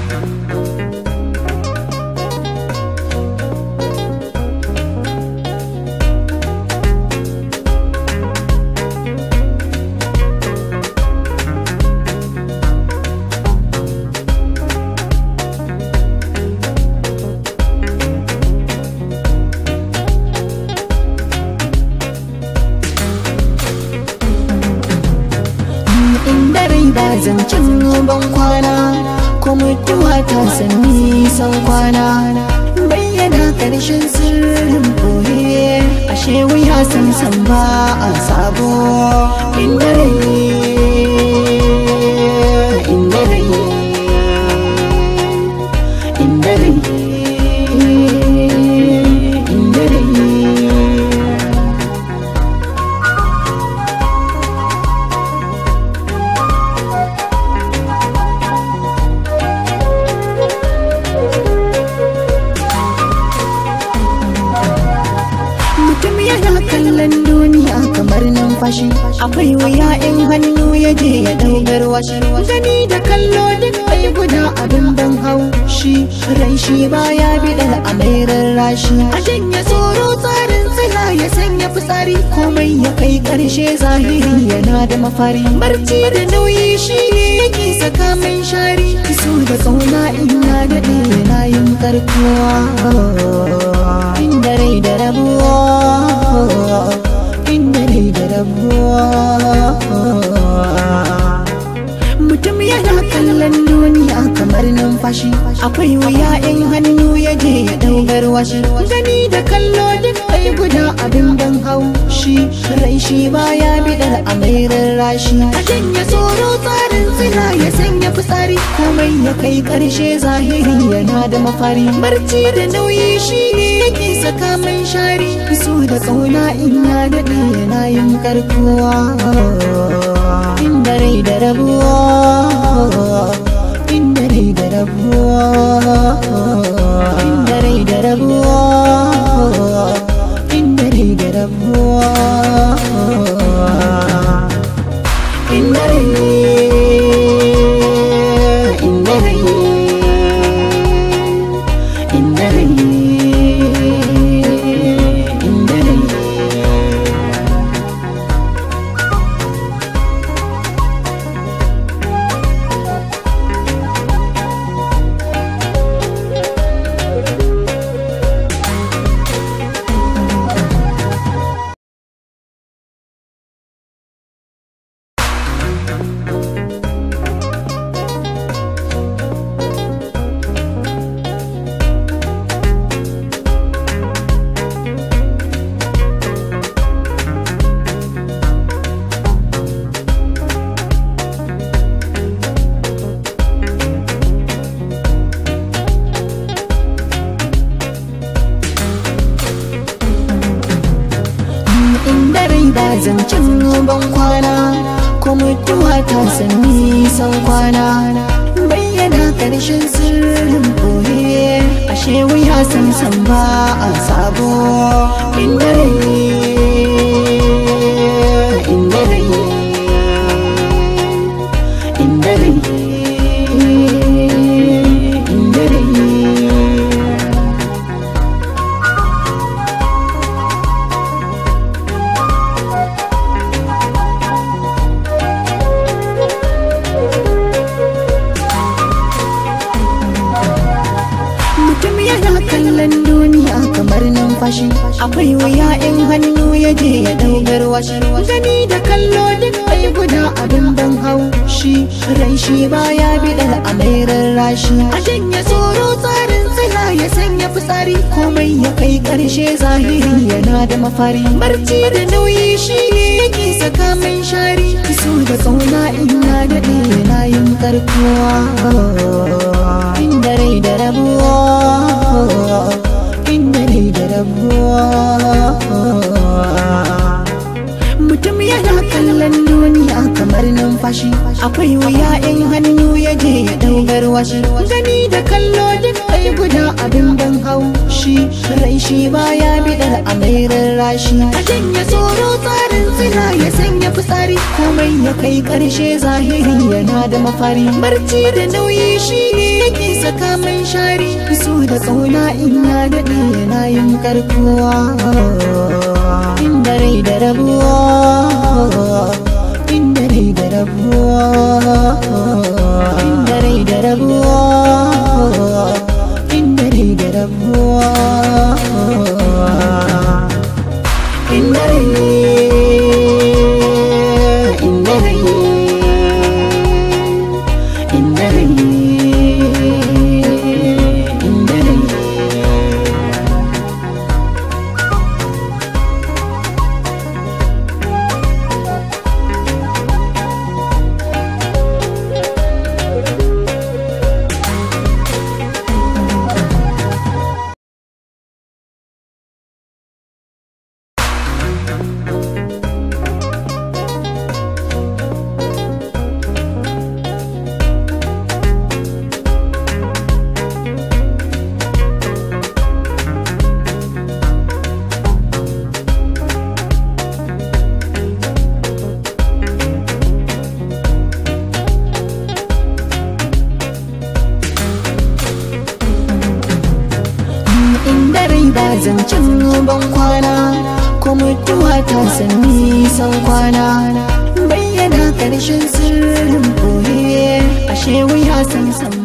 ba zancen ban kwana ko mutuwa ta san nisan kwana bayyana karshen sirrin koye ashe wuya san ba a sabo inda kallon duniya kamar numfashi akwai wuya in hannu ya je ya daugar washi gani da kallo duk bai guda abin ban haushi rai shi baya bidar a mai rarrashi a janye tsoro tsarin tsila ya sanya fitsari komai ya kai karshe zahiri yana da mafari barci da nauyi shi ne yake saka mai shari so da kauna ina daɗe yana yin karkuwa inda rai da rabuwa inda rai da rabuwa mutum yana kallon duniya kamar numfashi akwai wuya in hannu ya je ya daugar washi gani da kallo duk bai guda abin ban haushi rai shi baya bidar a mai rarrashi a janye tsoro tsarin tsira ya sanya fitsari komai ya kai karshe zahiri yana da mafari barci da nauyi shi ne yake saka mai shari so da kauna ina daɗe yana yin karkuwa inda rai da rabuwa inda rai da rabuwa inda rai da rabuwa inda rai da rabuwa inda rai inda rai inda rai ba zancen ban kwana ko mutuwa ta san nisan kwana bayyana karshen sirrin koye ashe wuya san ba a sabo inda rai inda rai inda rai inda rai kallon duniya kamar numfashi akwai wuya in hannu ya je ya daugar washi gani da kallo duk bai guda abin ban haushi rai shi baya bidar a mai rarrashi a janye tsoro tsarin tsila ya sanya fitsari komai ya kai karshe zahiri yana da mafari barci da nauyi shi ne yake saka mai shari so da kauna ina daɗe yana yin karkuwa inda rai da rabuwa inda rai da rabuwa mutum yana kallon duniya kamar numfashi, akwai wuya in hannu ya je ya ɗaugar washi. Gani da kallo duk ai guda abin ban haushi, rai shi baya bidar a mai rarrashi. A janye tsoro tsarin tsira ya sanya fitsari, komai ya kai ƙarshe zahiri yana da mafari. Barci da nauyi shi ne yake saka mai shari, so da ƙauna in ya daɗe yana yin karkuwa. Inda rai da rabuwa, inda rai da rabuwa, inda rai da rabuwa, inda rai da rabuwa, inda rai, inda rai, inda rai, inda rai. Inda rai ba zancen ban kwana, ko mutuwa ta san nisan kwana. Bayyana ƙarshen sirrin koye, ashe wuya san